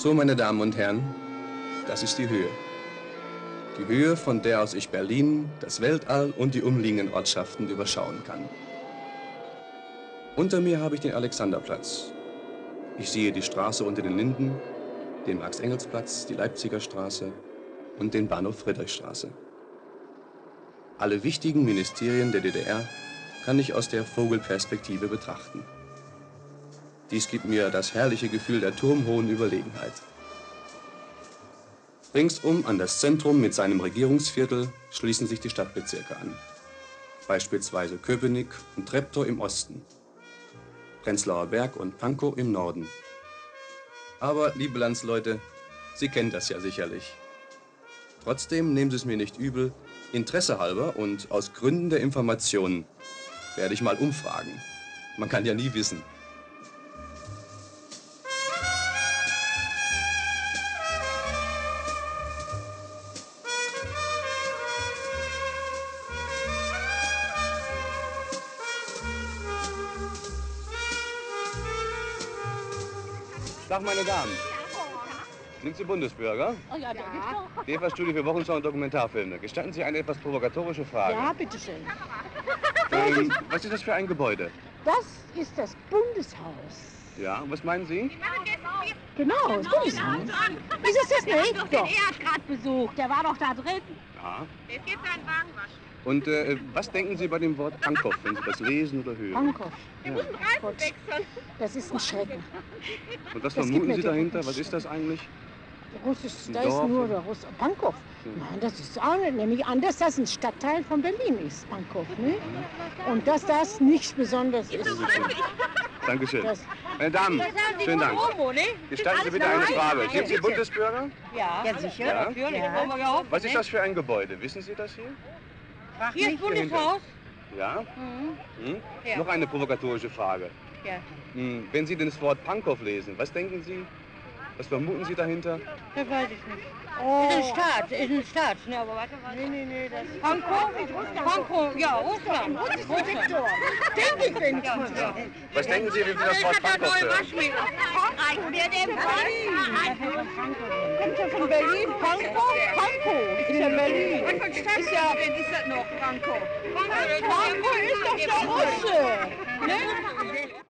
So, meine Damen und Herren, das ist die Höhe. Die Höhe, von der aus ich Berlin, das Weltall und die umliegenden Ortschaften überschauen kann. Unter mir habe ich den Alexanderplatz. Ich sehe die Straße unter den Linden, den Max-Engels-Platz, die Leipziger Straße und den Bahnhof Friedrichstraße. Alle wichtigen Ministerien der DDR kann ich aus der Vogelperspektive betrachten. Dies gibt mir das herrliche Gefühl der turmhohen Überlegenheit. Ringsum an das Zentrum mit seinem Regierungsviertel schließen sich die Stadtbezirke an. Beispielsweise Köpenick und Treptow im Osten, Prenzlauer Berg und Pankow im Norden. Aber, liebe Landsleute, Sie kennen das ja sicherlich. Trotzdem nehmen Sie es mir nicht übel, Interesse halber und aus Gründen der Informationen werde ich mal umfragen. Man kann ja nie wissen. Tag, meine Damen. Sind Sie Bundesbürger? Oh ja, ja. DEFA-Studie für Wochenschau und Dokumentarfilme. Gestatten Sie eine etwas provokatorische Frage? Ja, bitteschön. Was ist das für ein Gebäude? Das ist das Bundeshaus. Ja, und was meinen Sie? Genau, das Bundeshaus. Ist es das nicht? Doch, den er hat gerade besucht. Der war doch da drin. Ja. Jetzt geht seinen Wagen waschen. Und was denken Sie bei dem Wort Pankow, wenn Sie das lesen oder hören? Pankow. Wir müssen Reifen wechseln. Das ist ein Schrecken. Und was Das vermuten gibt Sie mir dahinter? den Was ist das eigentlich? Russisch, Ein da ist Dorf, nur oder? der Russ. Pankow. Nein, das ist auch nicht, nämlich anders, dass ein Stadtteil von Berlin ist, Pankow. Ne? Und dass das nichts Besonderes ist. Dankeschön. Das, Meine Damen, schönen Dank. Homo, ne? Gestatten Sie bitte eine Frage. Sind Sie Bundesbürger? Ja, sicher. Ja. Natürlich, wollen wir ja hoffen, Was ist ne? das für ein Gebäude? Wissen Sie das hier? Hier ist Bundeshaus. Ja? Hm? Ja. Noch eine provokatorische Frage. Ja. Wenn Sie das Wort Pankow lesen, was denken Sie? Was vermuten Sie dahinter? Das weiß ich nicht. oh. Ist ein Staat, ne, aber warte, Nee, das ist Pankow, ja, Russland. Viktor. Denke ich, wenn ich Ja. Was denken Sie, wie Sie das Wort Pankow hören? Reichen wir dem Kommt ja von Berlin, Pankow? Pankow ist ja Berlin. Ist ja, ist das noch, Pankow. Pankow ist doch der Russe. Ne?